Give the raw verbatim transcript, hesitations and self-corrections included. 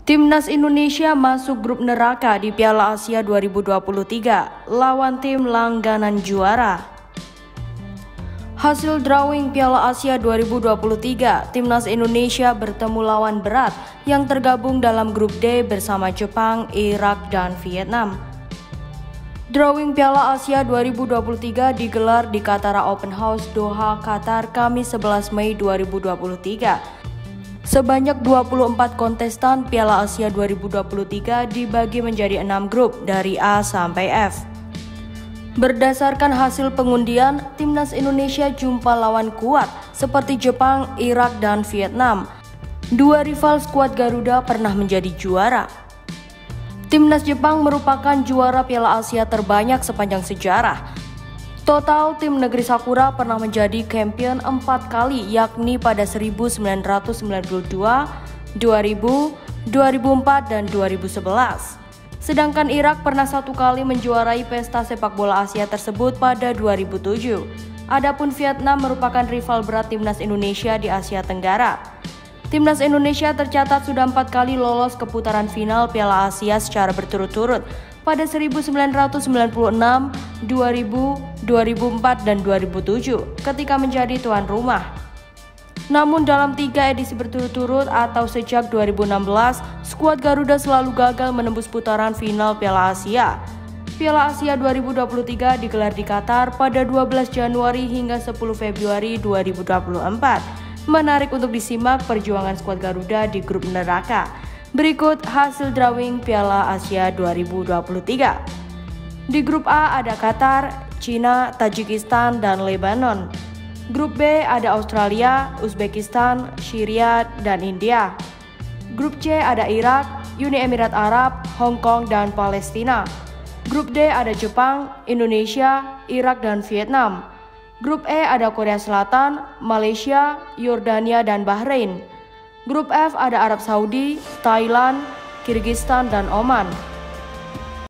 Timnas Indonesia masuk grup neraka di Piala Asia dua ribu dua puluh tiga lawan tim langganan juara. Hasil drawing Piala Asia dua ribu dua puluh tiga, Timnas Indonesia bertemu lawan berat yang tergabung dalam grup D bersama Jepang, Irak, dan Vietnam. Drawing Piala Asia dua ribu dua puluh tiga digelar di Katara Open House, Doha, Qatar, Kamis sebelas Mei dua ribu dua puluh tiga. Sebanyak dua puluh empat kontestan Piala Asia dua ribu dua puluh tiga dibagi menjadi enam grup dari A sampai F. Berdasarkan hasil pengundian, Timnas Indonesia jumpa lawan kuat seperti Jepang, Irak, dan Vietnam. Dua rival skuad Garuda pernah menjadi juara. Timnas Jepang merupakan juara Piala Asia terbanyak sepanjang sejarah. Total, tim negeri Sakura pernah menjadi champion empat kali, yakni pada seribu sembilan ratus sembilan puluh dua, dua ribu, dua ribu empat, dan dua ribu sebelas. Sedangkan Irak pernah satu kali menjuarai pesta sepak bola Asia tersebut pada dua ribu tujuh. Adapun Vietnam merupakan rival berat Timnas Indonesia di Asia Tenggara. Timnas Indonesia tercatat sudah empat kali lolos ke putaran final Piala Asia secara berturut-turut pada seribu sembilan ratus sembilan puluh enam, dua ribu, dua ribu empat, dan dua ribu tujuh ketika menjadi tuan rumah. Namun dalam tiga edisi berturut-turut atau sejak dua ribu enam belas, skuad Garuda selalu gagal menembus putaran final Piala Asia. Piala Asia dua ribu dua puluh tiga digelar di Qatar pada dua belas Januari hingga sepuluh Februari dua ribu dua puluh empat. Menarik untuk disimak perjuangan skuad Garuda di grup neraka. Berikut hasil drawing Piala Asia dua ribu dua puluh tiga. Di grup A ada Qatar, Cina, Tajikistan, dan Lebanon. Grup B ada Australia, Uzbekistan, Syria, dan India. Grup C ada Irak, Uni Emirat Arab, Hong Kong, dan Palestina. Grup D ada Jepang, Indonesia, Irak, dan Vietnam. Grup E ada Korea Selatan, Malaysia, Yordania, dan Bahrain. Grup F ada Arab Saudi, Thailand, Kyrgyzstan, dan Oman.